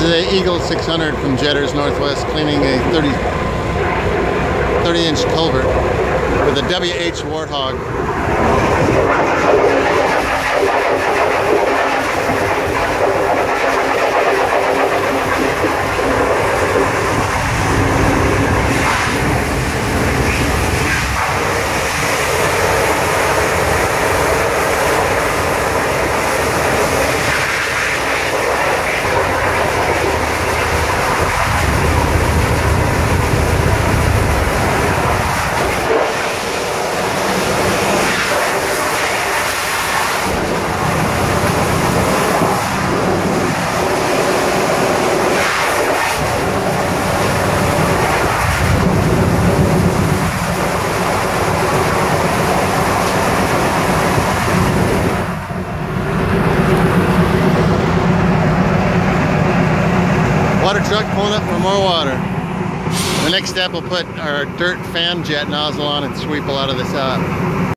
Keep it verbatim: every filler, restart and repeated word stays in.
is a Eagle six hundred from Jedders Northwest cleaning a thirty inch culvert with a W H Warthog. Water truck pulling up for more water. The next step, we'll put our dirt fan jet nozzle on and sweep a lot of this out.